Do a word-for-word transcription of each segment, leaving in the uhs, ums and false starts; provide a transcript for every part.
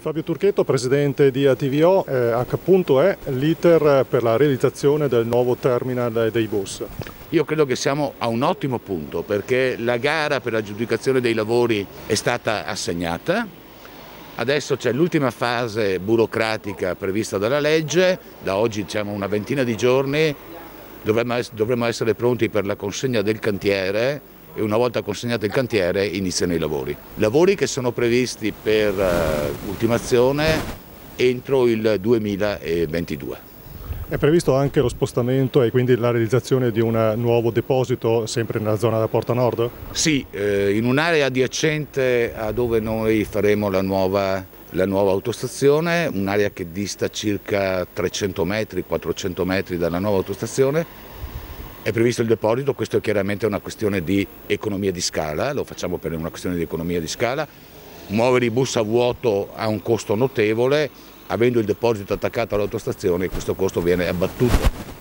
Fabio Turchetto, presidente di A T V O, eh, a che punto è l'iter per la realizzazione del nuovo terminal dei bus? Io credo che siamo a un ottimo punto perché la gara per l'aggiudicazione dei lavori è stata assegnata, adesso c'è l'ultima fase burocratica prevista dalla legge, da oggi diciamo una ventina di giorni dovremmo essere pronti per la consegna del cantiere e una volta consegnato il cantiere iniziano i lavori. Lavori che sono previsti per uh, ultimazione entro il duemilaventidue. È previsto anche lo spostamento e quindi la realizzazione di un nuovo deposito sempre nella zona della Porta Nord? Sì, eh, in un'area adiacente a dove noi faremo la nuova, la nuova autostazione, un'area che dista circa trecento metri, quattrocento metri dalla nuova autostazione. È previsto il deposito, questo è chiaramente una questione di economia di scala, lo facciamo per una questione di economia di scala. Muovere i bus a vuoto ha un costo notevole, avendo il deposito attaccato all'autostazione questo costo viene abbattuto.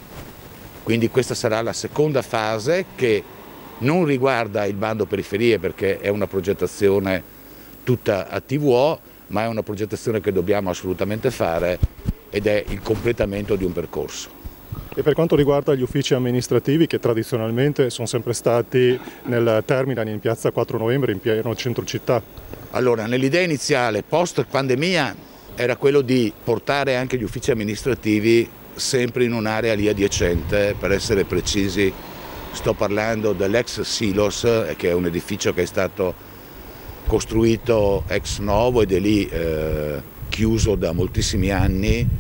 Quindi questa sarà la seconda fase che non riguarda il bando periferie perché è una progettazione tutta A T V O, ma è una progettazione che dobbiamo assolutamente fare ed è il completamento di un percorso. E per quanto riguarda gli uffici amministrativi che tradizionalmente sono sempre stati nel terminal in piazza quattro novembre, in pieno centro città? Allora, nell'idea iniziale, post pandemia, era quello di portare anche gli uffici amministrativi sempre in un'area lì adiacente, per essere precisi sto parlando dell'ex Silos, che è un edificio che è stato costruito ex novo ed è lì eh, chiuso da moltissimi anni.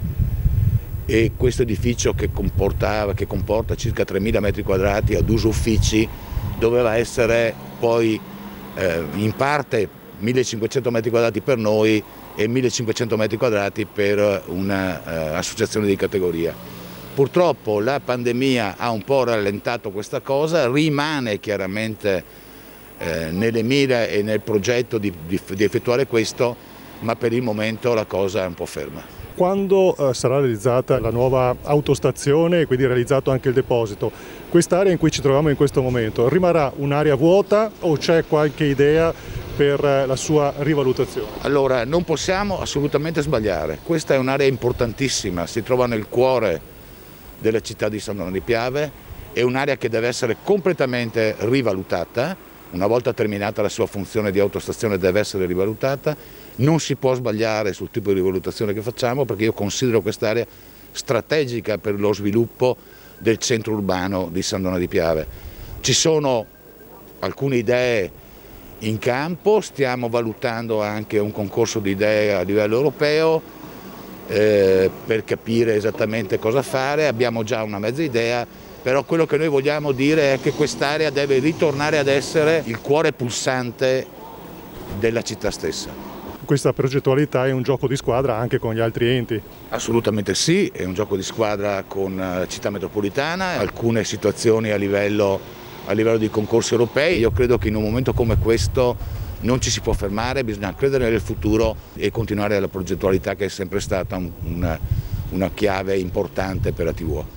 E questo edificio che, che comporta circa tremila metri quadrati ad uso uffici doveva essere poi eh, in parte millecinquecento metri quadrati per noi e millecinquecento metri quadrati per un'associazione uh, di categoria. Purtroppo la pandemia ha un po' rallentato questa cosa, rimane chiaramente eh, nelle mire e nel progetto di, di, di effettuare questo, ma per il momento la cosa è un po' ferma. Quando eh, sarà realizzata la nuova autostazione e quindi realizzato anche il deposito, quest'area in cui ci troviamo in questo momento rimarrà un'area vuota o c'è qualche idea per eh, la sua rivalutazione? Allora, non possiamo assolutamente sbagliare, questa è un'area importantissima, si trova nel cuore della città di San Donà di Piave, è un'area che deve essere completamente rivalutata, una volta terminata la sua funzione di autostazione deve essere rivalutata. Non si può sbagliare sul tipo di rivalutazione che facciamo perché io considero quest'area strategica per lo sviluppo del centro urbano di San Donà di Piave. Ci sono alcune idee in campo, stiamo valutando anche un concorso di idee a livello europeo eh, per capire esattamente cosa fare, abbiamo già una mezza idea, però quello che noi vogliamo dire è che quest'area deve ritornare ad essere il cuore pulsante della città stessa. Questa progettualità è un gioco di squadra anche con gli altri enti? Assolutamente sì, è un gioco di squadra con la città metropolitana, alcune situazioni a livello, a livello di concorsi europei. Io credo che in un momento come questo non ci si può fermare, bisogna credere nel futuro e continuare la progettualità che è sempre stata un, una, una chiave importante per A T V O.